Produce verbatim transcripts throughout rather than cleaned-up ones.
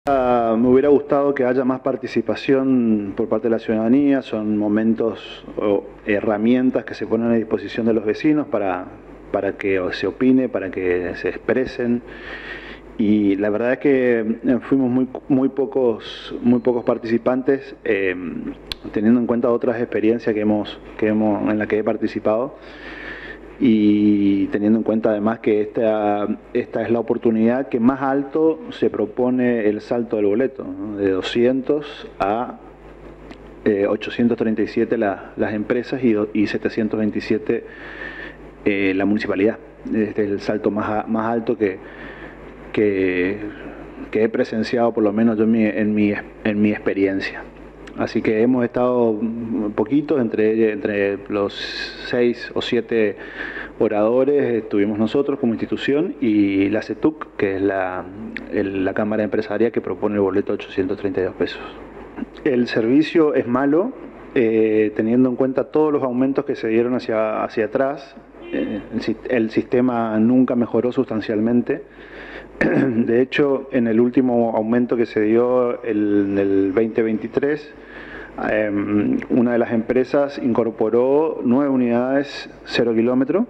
Ah, Me hubiera gustado que haya más participación por parte de la ciudadanía. Son momentos o herramientas que se ponen a disposición de los vecinos para, para que se opine, para que se expresen. Y la verdad es que eh, fuimos muy, muy, pocos, muy pocos participantes, eh, teniendo en cuenta otras experiencias que hemos, que hemos, en las que he participado. Y teniendo en cuenta además que esta, esta es la oportunidad que más alto se propone el salto del boleto, ¿no? De doscientos a eh, ochocientos treinta y siete la, las empresas y, y setecientos veintisiete eh, la municipalidad. Este es el salto más, más alto que, que, que he presenciado, por lo menos yo en mi, en mi, en mi experiencia. Así que hemos estado poquitos, entre, entre los seis o siete oradores estuvimos nosotros como institución y la CETUC, que es la, el, la Cámara Empresaria que propone el boleto de ochocientos treinta y dos pesos. El servicio es malo, eh, teniendo en cuenta todos los aumentos que se dieron hacia, hacia atrás. Eh, el, el sistema nunca mejoró sustancialmente. De hecho, en el último aumento que se dio en el veinte veintitrés, eh, una de las empresas incorporó nueve unidades cero kilómetro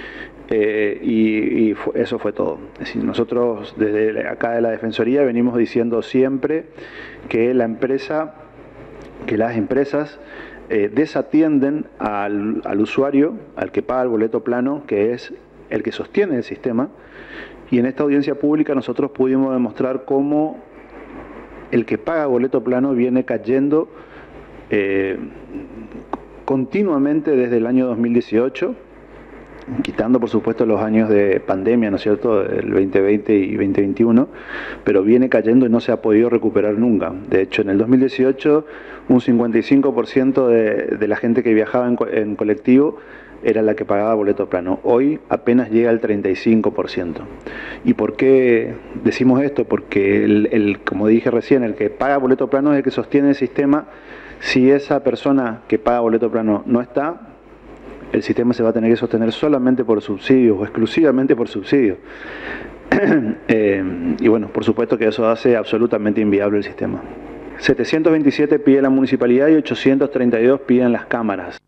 eh, y, y fue, eso fue todo. Es decir, nosotros desde acá de la Defensoría venimos diciendo siempre que la empresa, que las empresas eh, desatienden al, al usuario, al que paga el boleto plano, que es el que sostiene el sistema. Y en esta audiencia pública nosotros pudimos demostrar cómo el que paga boleto plano viene cayendo eh, continuamente desde el año dos mil dieciocho, quitando por supuesto los años de pandemia, ¿no es cierto?, el veinte veinte y veinte veintiuno, pero viene cayendo y no se ha podido recuperar nunca. De hecho, en el dos mil dieciocho un cincuenta y cinco por ciento de, de la gente que viajaba en, en colectivo era la que pagaba boleto plano. Hoy apenas llega al treinta y cinco por ciento. ¿Y por qué decimos esto? Porque, el, el, como dije recién, el que paga boleto plano es el que sostiene el sistema. Si esa persona que paga boleto plano no está, el sistema se va a tener que sostener solamente por subsidios o exclusivamente por subsidios. eh, y bueno, por supuesto que eso hace absolutamente inviable el sistema. setecientos veintisiete pide la municipalidad y ochocientos treinta y dos piden las cámaras.